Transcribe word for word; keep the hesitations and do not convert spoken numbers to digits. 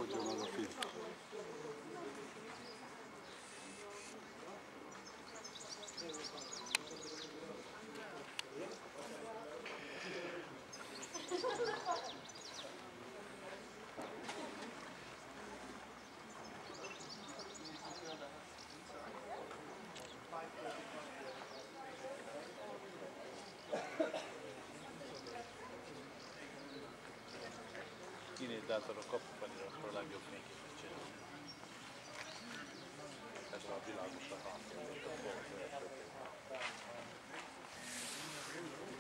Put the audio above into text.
maradjon az a film. Kinézd át a kapufeliratról a legjobb fényképet csinálni. Ez a világos a hátul, a